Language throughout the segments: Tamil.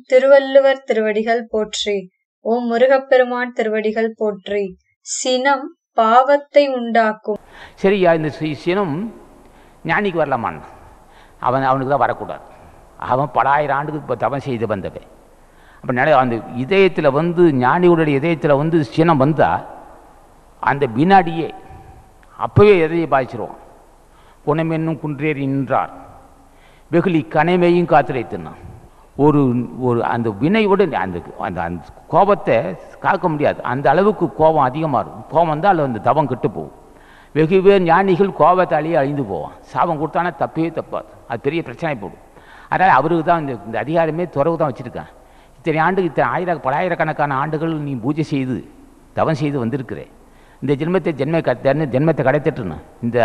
திருவள்ளுவர் திருவடிகள் போற்றி. ஓம் முருகப்பெருமான் திருவடிகள் போற்றி. சினம் பாவத்தை உண்டாக்கும். சரியா, இந்த சினம் ஞானிக்கு வரலாமான்? அவனுக்கு தான் வரக்கூடாது. அவன் பல ஆயிரம் ஆண்டுக்கு இப்போ தவம் செய்து வந்தவன். அப்போ அந்த இதயத்தில் வந்து ஞானிகளுடைய இதயத்தில் வந்து சினம் வந்தால் அந்த வினாடியே அப்போவே எதையை பாய்ச்சிருவான். குணமென்னும் குன்றேறி நின்றார் வெகுளி கனைமையும் காத்துரைத்தினான். ஒரு ஒரு அந்த வினையோடு அந்த அந்த அந்த கோபத்தை காக்க முடியாது. அந்த அளவுக்கு கோபம் அதிகமாக இருக்கும். கோபம் வந்தால் அதில் அந்த தவம் கெட்டு போகும். வெகு பேர் ஞானிகள் கோபத்தாலேயே அழிந்து போவான். சாபம் கொடுத்தானா தப்பவே தப்பாது, அது பெரிய பிரச்சனை போடும். அதனால் அவருக்கு தான் இந்த அதிகாரமே துறவு தான் வச்சுருக்கான். இத்தனை ஆண்டுக்கு இத்தனை பலாயிரக்கணக்கான ஆண்டுகள் நீ பூஜை செய்து தவம் செய்து வந்திருக்கிறேன். இந்த ஜென்மத்தை கடைத்தட்டுன்னு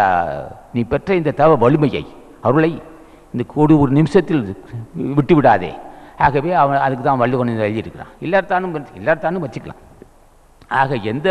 நீ பெற்ற இந்த தவ வலிமையை அருளை இந்த ஒரு நிமிஷத்தில் விட்டு விடாதே. ஆகவே அவன் அதுக்கு தான் வள்ளுவன் எழுதியிருக்கிறான். எல்லாத்தானும் வச்சுக்கலாம். ஆக எந்த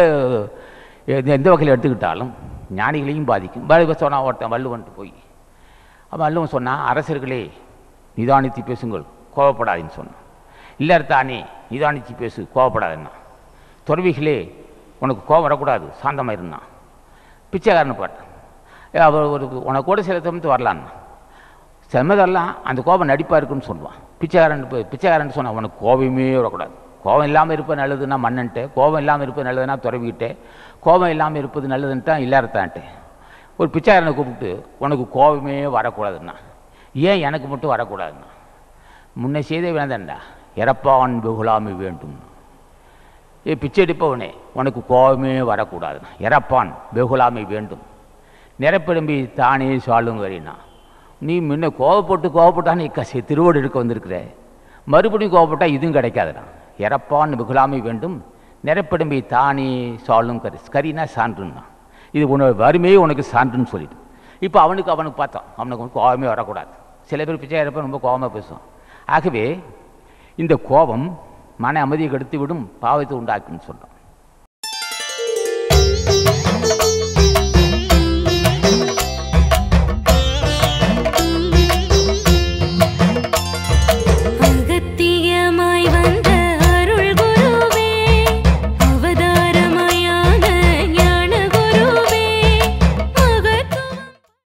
வகையில் எடுத்துக்கிட்டாலும் ஞானிகளையும் பாதிக்கும். சொன்னான் ஒருத்தன் வள்ளுவன்ட்டு போய் வள்ளுவன் சொன்னான், அரசர்களே நிதானித்து பேசுங்கள், கோவப்படாதுன்னு சொன்னான். இல்லத்தானே நிதானித்து பேசு, கோவப்படாதுன்னா. துறவிகளே உனக்கு கோபம் வரக்கூடாது, சாந்தமாக இருந்தான். பிச்சைக்காரனை பாட்டேன், அவர் உனக்கு கூட சில சமயத்து வரலான்னா. செம்மதெல்லாம் அந்த கோபம் நடிப்பாக இருக்குன்னு சொல்லுவான். பிச்சைக்காரன் சொன்னான், உனக்கு கோபமே வரக்கூடாது. கோபம் இல்லாமல் இருப்பது நல்லதுன்னா மன்னன்ட்டு, கோபம் இல்லாமல் இருப்பது நல்லதுன்னா துறவிக்கிட்டே, கோபம் இல்லாமல் இருப்பது நல்லதுன்ட்டா இல்லாரத்தான்ட்டு. ஒரு பிச்சைக்காரனை கூப்பிட்டு உனக்கு கோபமே வரக்கூடாதுன்னா. ஏன் எனக்கு மட்டும் வரக்கூடாதுன்னா, முன்ன செய்தே வேண்டாண்டா, இறப்பான் வெகுளாமை வேண்டும். பிச்சை எடுப்பவனே உனக்கு கோபமே வரக்கூடாதுண்ணா, இறப்பான் வெகுளாமை வேண்டும். நிரப்பிடம்பி தானே சாளுங்கறினா. நீ முன்ன கோவப்பட்டான்னு திருவோடு எடுக்க வந்திருக்கிற, மறுபடியும் கோவப்பட்டால் இதுவும் கிடைக்காதுண்ணா. இறப்பான் வெகுளாமை வேண்டும், நிரப்பிடம்பி தானே சாளும் கரினா சான்றுன்னா. இது வறுமையே உனக்கு சான்றுன்னு சொல்லிட்டு இப்போ அவனுக்கு பார்த்தான், அவனுக்கு கோபமே வரக்கூடாது. சில பேர் பிச்சை இறப்ப ரொம்ப கோபமாக பேசுவான். ஆகவே இந்த கோபம் மன அமைதியை கெடுத்து விடும், பாவத்தை உண்டாக்குன்னு சொல்கிறோம்.